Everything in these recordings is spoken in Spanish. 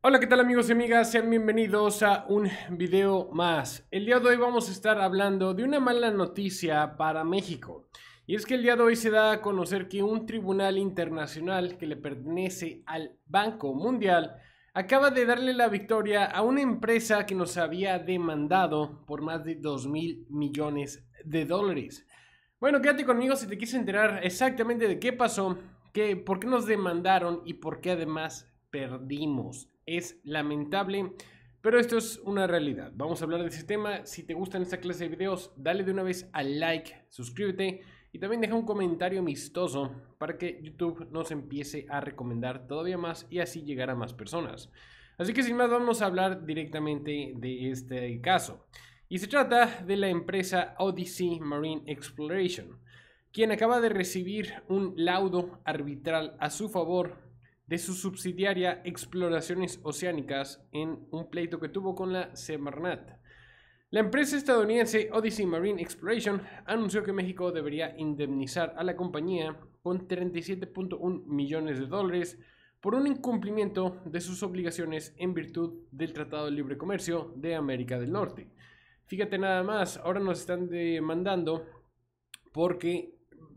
Hola, ¿qué tal amigos y amigas? Sean bienvenidos a un video más. El día de hoy vamos a estar hablando de una mala noticia para México. Y es que el día de hoy se da a conocer que un tribunal internacional que le pertenece al Banco Mundial acaba de darle la victoria a una empresa que nos había demandado por más de 2.000 millones de dólares. Bueno, quédate conmigo si te quieres enterar exactamente de qué pasó, por qué nos demandaron y por qué además perdimos. Es lamentable, pero esto es una realidad. Vamos a hablar de ese tema. Si te gustan esta clase de videos, dale de una vez al like, suscríbete y también deja un comentario amistoso para que YouTube nos empiece a recomendar todavía más y así llegar a más personas. Así que sin más vamos a hablar directamente de este caso. Y se trata de la empresa Odyssey Marine Exploration, quien acaba de recibir un laudo arbitral a su favor de su subsidiaria Exploraciones Oceánicas en un pleito que tuvo con la Semarnat. La empresa estadounidense Odyssey Marine Exploration anunció que México debería indemnizar a la compañía con 37.1 millones de dólares por un incumplimiento de sus obligaciones en virtud del Tratado de Libre Comercio de América del Norte. Fíjate nada más, ahora nos están demandando porque,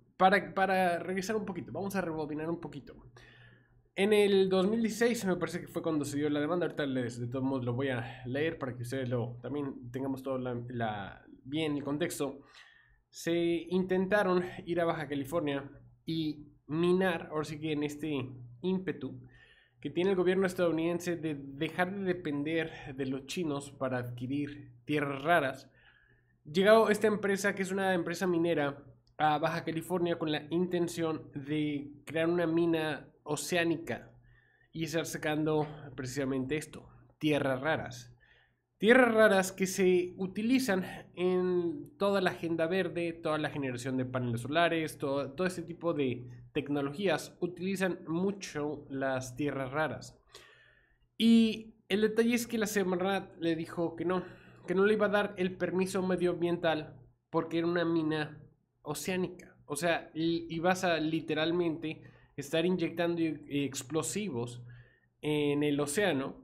para regresar un poquito, vamos a rebobinar un poquito. En el 2016 me parece que fue cuando se dio la demanda. Ahorita de todos modos lo voy a leer para que ustedes también tengamos todo bien el contexto. Se intentaron ir a Baja California y minar, ahora sí que en este ímpetu que tiene el gobierno estadounidense de dejar de depender de los chinos para adquirir tierras raras. Llegó esta empresa, que es una empresa minera, a Baja California con la intención de crear una mina oceánica y estar sacando precisamente esto, tierras raras. Tierras raras que se utilizan en toda la agenda verde, toda la generación de paneles solares, todo este tipo de tecnologías utilizan mucho las tierras raras. Y el detalle es que la Semarnat le dijo que no le iba a dar el permiso medioambiental porque era una mina oceánica. O sea, y vas a literalmente estar inyectando explosivos en el océano,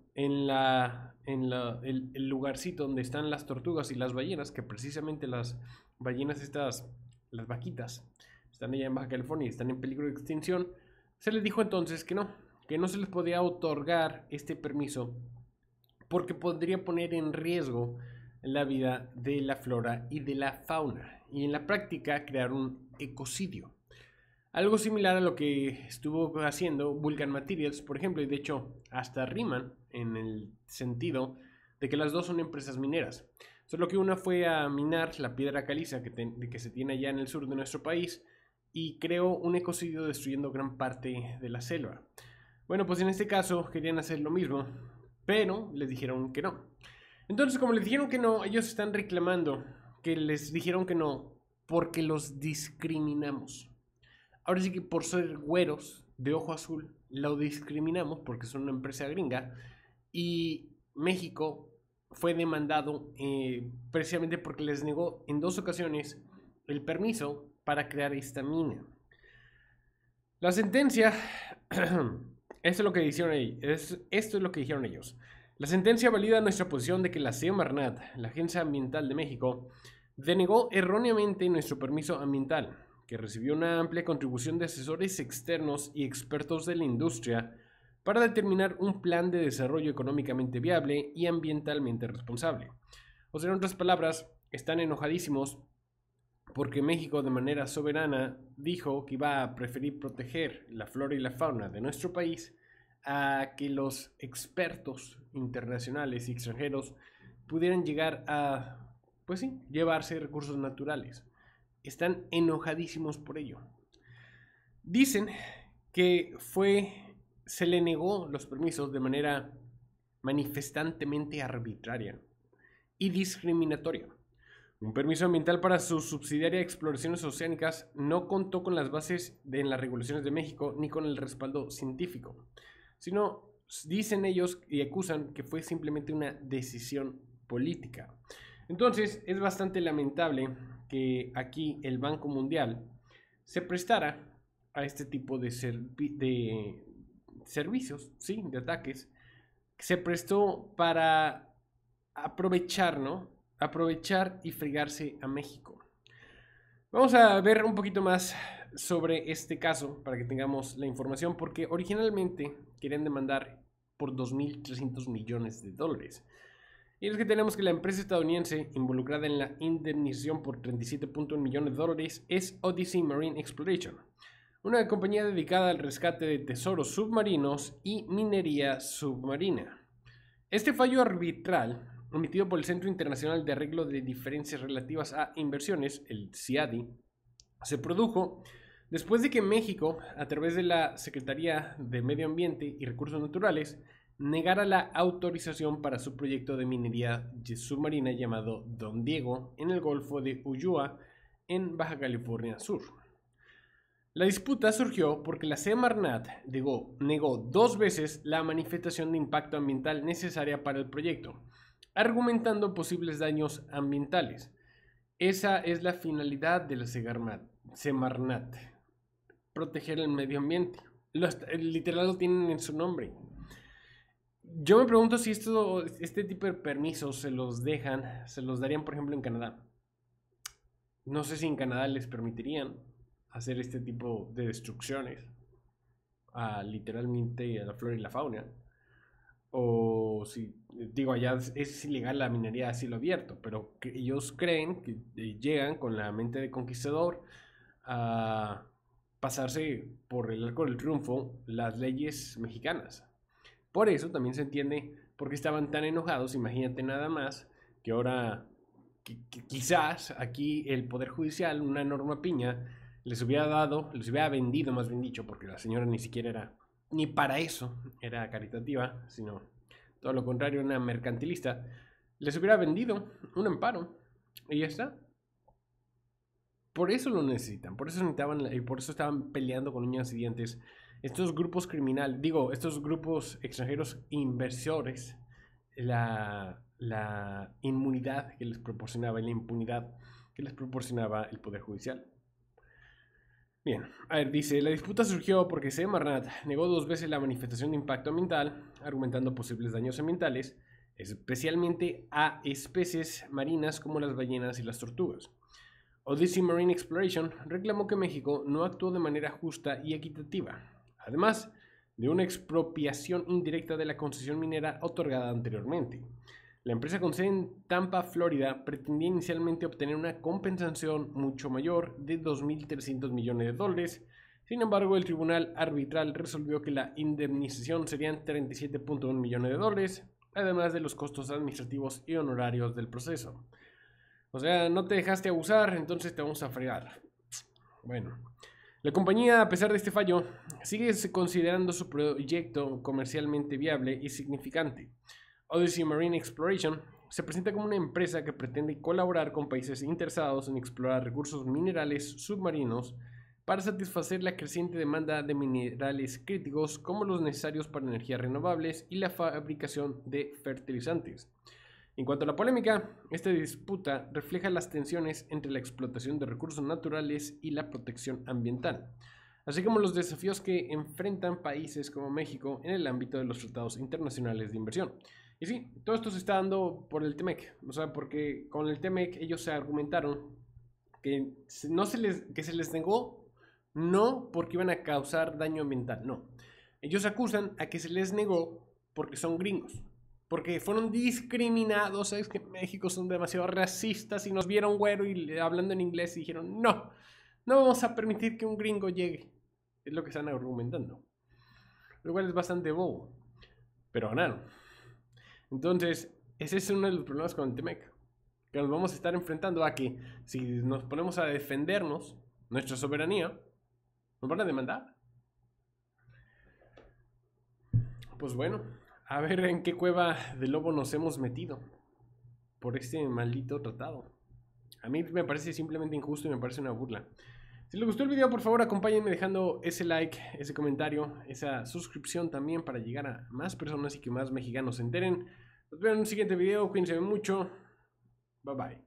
el lugarcito donde están las tortugas y las ballenas, que precisamente las ballenas estas, las vaquitas, están allá en Baja California y están en peligro de extinción. Se les dijo entonces que no se les podía otorgar este permiso porque podría poner en riesgo la vida de la flora y de la fauna y en la práctica crear un ecocidio. Algo similar a lo que estuvo haciendo Vulcan Materials, por ejemplo, y de hecho hasta riman en el sentido de que las dos son empresas mineras. Solo que una fue a minar la piedra caliza que se tiene allá en el sur de nuestro país y creó un ecocidio destruyendo gran parte de la selva. Bueno, pues en este caso querían hacer lo mismo, pero les dijeron que no. Entonces, como les dijeron que no, ellos están reclamando que les dijeron que no porque los discriminamos. Ahora sí que por ser güeros de ojo azul, lo discriminamos porque son una empresa gringa y México fue demandado precisamente porque les negó en dos ocasiones el permiso para crear esta mina. La sentencia, esto es lo que dijeron ellos, esto es lo que dijeron ellos. La sentencia valida nuestra posición de que la Semarnat, la Agencia Ambiental de México, denegó erróneamente nuestro permiso ambiental, que recibió una amplia contribución de asesores externos y expertos de la industria para determinar un plan de desarrollo económicamente viable y ambientalmente responsable. O sea, en otras palabras, están enojadísimos porque México de manera soberana dijo que iba a preferir proteger la flora y la fauna de nuestro país a que los expertos internacionales y extranjeros pudieran llegar a, pues sí, llevarse recursos naturales. Están enojadísimos por ello. Dicen que se le negó los permisos de manera manifestantemente arbitraria y discriminatoria. Un permiso ambiental para su subsidiaria Exploraciones Oceánicas no contó con las bases en las regulaciones de México ni con el respaldo científico, sino dicen ellos y acusan que fue simplemente una decisión política. Entonces es bastante lamentable que aquí el Banco Mundial se prestara a este tipo de servicios, ¿sí? De ataques, se prestó para aprovechar, ¿no? Aprovechar y fregarse a México. Vamos a ver un poquito más sobre este caso para que tengamos la información, porque originalmente querían demandar por 2.300 millones de dólares. Y es que tenemos que la empresa estadounidense involucrada en la indemnización por 37.1 millones de dólares es Odyssey Marine Exploration, una compañía dedicada al rescate de tesoros submarinos y minería submarina. Este fallo arbitral, emitido por el Centro Internacional de Arreglo de Diferencias Relativas a Inversiones, el CIADI, se produjo después de que México, a través de la Secretaría de Medio Ambiente y Recursos Naturales, negara la autorización para su proyecto de minería submarina llamado Don Diego en el Golfo de Ulúa, en Baja California Sur. La disputa surgió porque la Semarnat negó 2 veces la manifestación de impacto ambiental necesaria para el proyecto, argumentando posibles daños ambientales. Esa es la finalidad de la Semarnat, proteger el medio ambiente. Literal lo tienen en su nombre. Yo me pregunto si este tipo de permisos se los darían, por ejemplo, en Canadá. No sé si en Canadá les permitirían hacer este tipo de destrucciones literalmente a la flora y la fauna. O si, digo, allá es ilegal la minería a cielo abierto, pero que ellos creen que llegan con la mente de conquistador a pasarse por el arco del triunfo las leyes mexicanas. Por eso también se entiende por qué estaban tan enojados. Imagínate nada más que ahora quizás aquí el Poder Judicial, una Norma Piña, les hubiera vendido, más bien dicho, porque la señora ni siquiera era, ni para eso era caritativa, sino todo lo contrario, una mercantilista, les hubiera vendido un amparo y ya está. Por eso lo necesitan, por eso necesitaban y por eso estaban peleando con uñas y dientes estos grupos criminales, estos grupos extranjeros inversores, la inmunidad que les proporcionaba y la impunidad que les proporcionaba el Poder Judicial. Bien, a ver, dice, la disputa surgió porque Semarnat negó 2 veces la manifestación de impacto ambiental, argumentando posibles daños ambientales, especialmente a especies marinas como las ballenas y las tortugas. Odyssey Marine Exploration reclamó que México no actuó de manera justa y equitativa, además de una expropiación indirecta de la concesión minera otorgada anteriormente. La empresa con sede en Tampa, Florida, pretendía inicialmente obtener una compensación mucho mayor de 2.300 millones de dólares. Sin embargo, el tribunal arbitral resolvió que la indemnización serían 37.1 millones de dólares, además de los costos administrativos y honorarios del proceso. O sea, no te dejaste abusar, entonces te vamos a fregar. Bueno, la compañía, a pesar de este fallo, sigue considerando su proyecto comercialmente viable y significante. Odyssey Marine Exploration se presenta como una empresa que pretende colaborar con países interesados en explorar recursos minerales submarinos para satisfacer la creciente demanda de minerales críticos como los necesarios para energías renovables y la fabricación de fertilizantes. En cuanto a la polémica, esta disputa refleja las tensiones entre la explotación de recursos naturales y la protección ambiental, así como los desafíos que enfrentan países como México en el ámbito de los tratados internacionales de inversión. Y sí, todo esto se está dando por el TEMEC, o sea, porque con el TEMEC ellos se argumentaron que se les negó no porque iban a causar daño ambiental, no. Ellos acusan a que se les negó porque son gringos, porque fueron discriminados. Sabes que en México son demasiado racistas y nos vieron güero y hablando en inglés y dijeron no vamos a permitir que un gringo llegue. Es lo que están argumentando, lo cual es bastante bobo, pero ganaron. Entonces, ese es uno de los problemas con el TEMEC, que nos vamos a estar enfrentando a que si nos ponemos a defendernos nuestra soberanía, nos van a demandar. Pues bueno, a ver en qué cueva de lobo nos hemos metido por este maldito tratado. A mí me parece simplemente injusto y me parece una burla. Si les gustó el video, por favor acompáñenme dejando ese like, ese comentario, esa suscripción también para llegar a más personas y que más mexicanos se enteren. Nos vemos en un siguiente video, cuídense mucho. Bye bye.